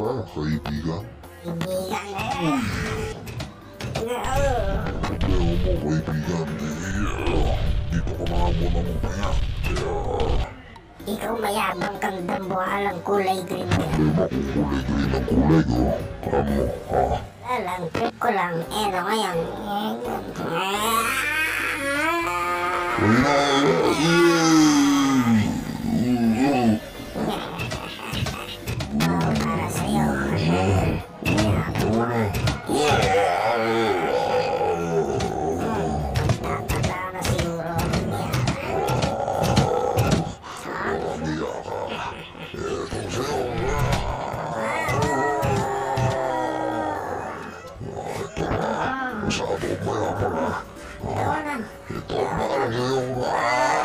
ka, kaibigan? Kaibigan na yan. Problema mo, kaibigan. Dito ka na muna mamaya. Ikaw mayabang kang dambuhalang kulay green ka. Problema ko kulay green ang kulay, oh. Ano, ha? Alang, trip ko lang. Ano ngayon? Para sa'yo. Tatanda na siguro. Masyado mayaman na. Ito na. Ito na sa'yo.